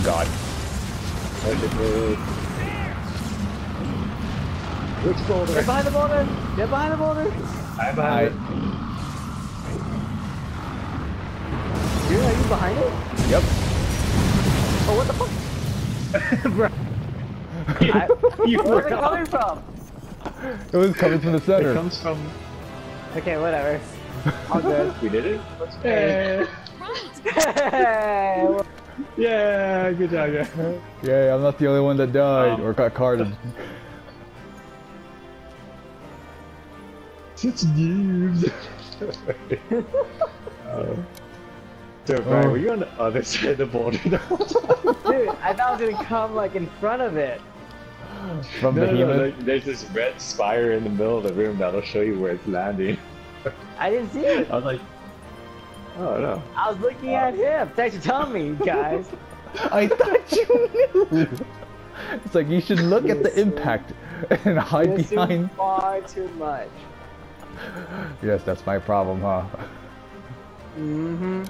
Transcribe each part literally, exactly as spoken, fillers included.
god. Which boulder? Get behind the boulder! Get behind the boulder! I'm behind it. Dude, are you behind it? Yep. Oh, what the fuck? Bro. I, You where's it forgot. coming from? It was coming from the It center. comes from... Okay, whatever. All good. We did it? Hey. Hey. Yeah, good job, yeah. Yay, I'm not the only one that died Oh. or got carded. Such news. Oh. So, Brian, Oh. were you on the other side of the boulder the whole time? Dude, I thought it was gonna come like in front of it. From No, the no, no, human. like, there's this red spire in the middle of the room that'll show you where it's landing. I didn't see it. I was like, oh no. I was looking at him. Thanks for telling me, guys. I thought you knew! It's like you should look at the Listen. impact and hide You assume behind. far too much. Yes, that's my problem, huh? Mm-hmm.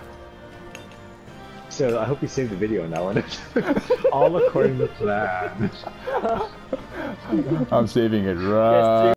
So I hope you saved the video on that one. All according to plan. I'm saving it right.